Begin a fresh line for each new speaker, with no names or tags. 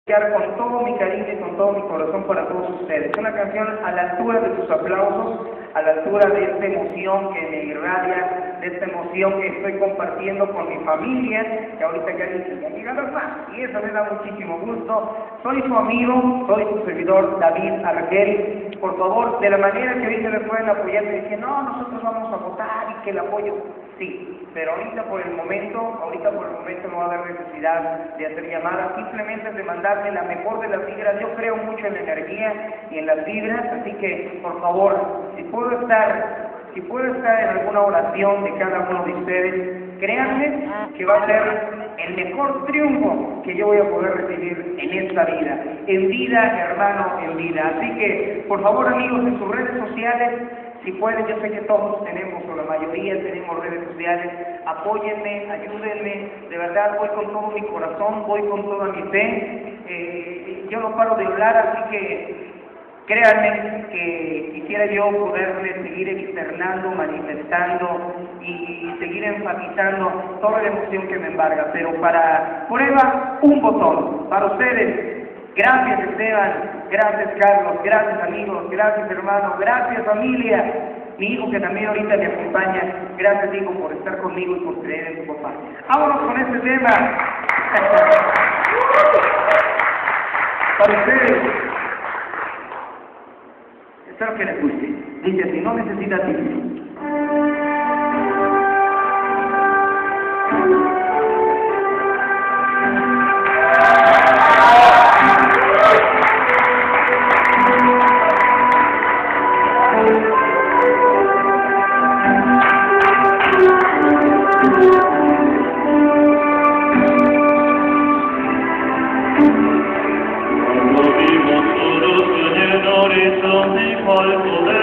con todo mi cariño y con todo mi corazón para todos ustedes. Una canción a la altura de sus aplausos, a la altura de esta emoción que me irradia, de esta emoción que estoy compartiendo con mi familia, que ahorita ya ni llegaron más, y eso me da muchísimo gusto. Soy su amigo, soy su servidor David Argel. Por favor, de la manera que ahorita me pueden apoyar, me dicen, no, nosotros vamos a votar y que el apoyo, sí, pero ahorita por el momento no va a haber necesidad de hacer llamadas, simplemente de mandarme la mejor de las vibras. Yo creo mucho en la energía y en las vibras, así que por favor, si puedo estar en alguna oración de cada uno de ustedes, créanme que va a ser el mejor triunfo que yo voy a poder recibir en esta vida, hermano, en vida. Así que, por favor, amigos, en sus redes sociales, si pueden, yo sé que todos tenemos, o la mayoría tenemos redes sociales, apóyenme, ayúdenme, de verdad voy con todo mi corazón, voy con toda mi fe, yo no paro de hablar, así que créanme que quisiera yo poderles seguir externando, manifestando y seguir enfatizando toda la emoción que me embarga, pero para prueba un botón, para ustedes. Gracias Esteban, gracias Carlos, gracias amigos, gracias hermanos, gracias familia, mi hijo que también ahorita me acompaña, gracias hijo por estar conmigo y por creer en tu papá. Vámonos con este tema. Para ustedes, espero que les guste. Dice así, no necesitas título.
Cuando vimos todos en el horizonte, cual poder